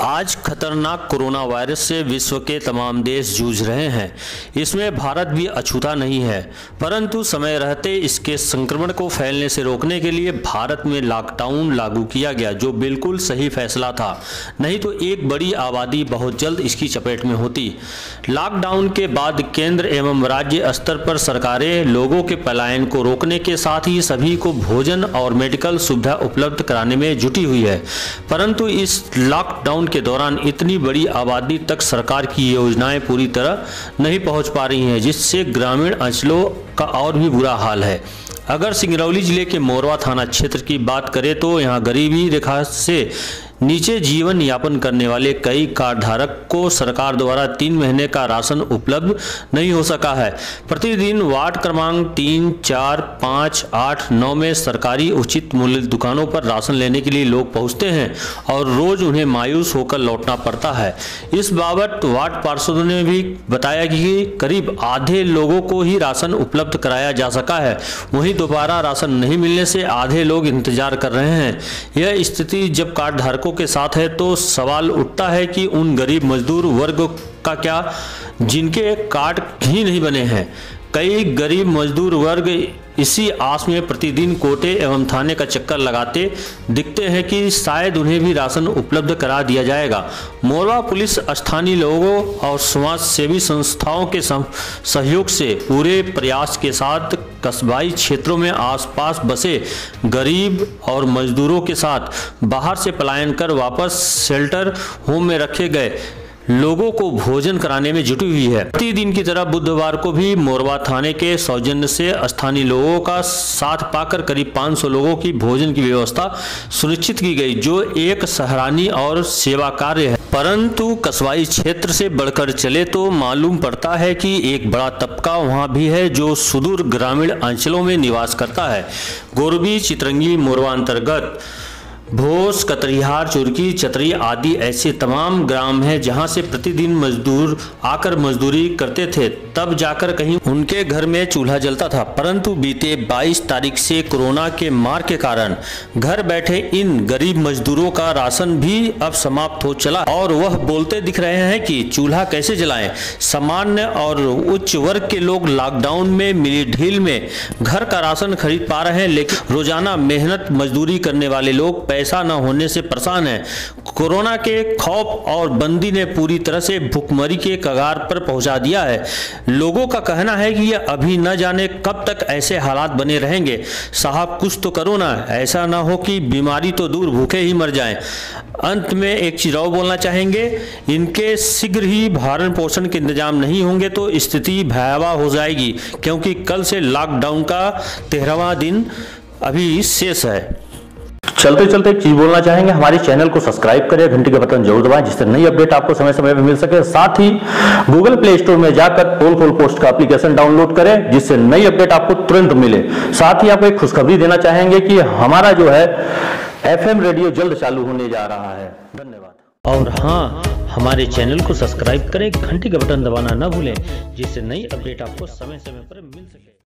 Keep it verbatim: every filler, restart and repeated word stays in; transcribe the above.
आज खतरनाक corona virus से विश्व के तमाम देश जूझ रहे हैं। इसमें भारत भी अछूता नहीं है, परंतु समय रहते इसके संक्रमण को फैलने से रोकने के लिए भारत में लॉकडाउन लागू किया गया, जो बिल्कुल सही फैसला था। नहीं तो एक बड़ी आबादी बहुत जल्द इसकी चपेट में होती। लॉकडाउन के बाद केंद्र एवं राज्य स्तर पर सरकारें लोगों के पलायन को रोकने के साथ ही सभी को भोजन और मेडिकल सुविधा उपलब्ध कराने में जुटी हुई है, परंतु इस लॉकडाउन के दौरान इतनी बड़ी आबादी तक सरकार की योजनाएं पूरी तरह नहीं पहुंच पा रही हैं, जिससे ग्रामीण अंचलों का और भी बुरा हाल है। अगर सिंगरौली जिले के मोरवा थाना क्षेत्र की बात करें तो यहां गरीबी रेखा से नीचे जीवन यापन करने वाले कई कार्ड धारक को सरकार द्वारा तीन महीने का राशन उपलब्ध नहीं हो सका है। प्रतिदिन वार्ड क्रमांक तीन, चार, पाँच, आठ, नौ में सरकारी उचित मूल्य दुकानों पर राशन लेने के लिए लोग पहुंचते हैं और रोज उन्हें मायूस होकर लौटना पड़ता है। इस बाबत वार्ड पार्षदों ने भी बताया कि करीब आधे लोगों को ही राशन उपलब्ध कराया जा सका है, वहीं दोबारा राशन नहीं मिलने से आधे लोग इंतजार कर रहे हैं। यह स्थिति जब कार्ड धारकों के साथ है तो सवाल उठता है कि उन गरीब मजदूर वर्ग का क्या, जिनके कार्ड ही नहीं बने हैं। कई गरीब मजदूर वर्ग इसी आस में प्रतिदिन कोटे एवं थाने का चक्कर लगाते दिखते हैं कि शायद उन्हें भी राशन उपलब्ध करा दिया जाएगा। मोरवा पुलिस स्थानीय लोगों और समाज सेवी संस्थाओं के सहयोग से पूरे प्रयास के साथ कस्बाई क्षेत्रों में आसपास बसे गरीब और मजदूरों के साथ बाहर से पलायन कर वापस शेल्टर होम में रखे गए लोगों को भोजन कराने में जुटी हुई है। प्रतिदिन की तरह बुधवार को भी मोरवा थाने के सौजन्य से स्थानीय लोगों का साथ पाकर करीब पाँच सौ लोगों की भोजन की व्यवस्था सुनिश्चित की गई, जो एक सराहनीय और सेवा कार्य है। परंतु कस्बाई क्षेत्र से बढ़कर चले तो मालूम पड़ता है कि एक बड़ा तबका वहां भी है जो सुदूर ग्रामीण अंचलों में निवास करता है। गोरबी, चितरंगी, मोरवा अंतर्गत भोस, कतरिहार, चुरकी, चतरी आदि ऐसे तमाम ग्राम हैं जहां से प्रतिदिन मजदूर आकर मजदूरी करते थे, तब जाकर कहीं उनके घर में चूल्हा जलता था। परंतु बीते बाईस तारीख से कोरोना के मार के कारण घर बैठे इन गरीब मजदूरों का राशन भी अब समाप्त हो चला और वह बोलते दिख रहे हैं कि चूल्हा कैसे जलाएं। सामान्य और उच्च वर्ग के लोग लॉकडाउन में मिली ढील में घर का राशन खरीद पा रहे हैं, लेकिन रोजाना मेहनत मजदूरी करने वाले लोग पैसा न होने से परेशान है। कोरोना के खौफ और बंदी ने पूरी तरह से भुखमरी के कगार पर पहुंचा दिया है। लोगों का कहना है कि यह अभी न जाने कब तक ऐसे हालात बने रहेंगे। साहब कुछ तो करो ना, ऐसा ना हो कि बीमारी तो दूर भूखे ही मर जाएं। अंत में एक चीज और बोलना चाहेंगे, इनके शीघ्र ही भरण पोषण के इंतजाम नहीं होंगे तो स्थिति भयावह हो जाएगी, क्योंकि कल से लॉकडाउन का तेरहवां दिन अभी शेष है। चलते चलते एक चीज बोलना चाहेंगे, हमारे चैनल को सब्सक्राइब करें, घंटी का बटन जरूर दबाएं, जिससे नई अपडेट आपको समय समय पर मिल सके। साथ ही गूगल प्ले स्टोर में जाकर पोल पोल पोस्ट का एप्लीकेशन डाउनलोड करें, जिससे नई अपडेट आपको तुरंत मिले। साथ ही आपको एक खुशखबरी देना चाहेंगे कि हमारा जो है एफएम रेडियो जल्द चालू होने जा रहा है। धन्यवाद। और हाँ, हमारे चैनल को सब्सक्राइब करें, घंटी का बटन दबाना न भूलें, जिससे नई अपडेट आपको समय समय पर मिल सके।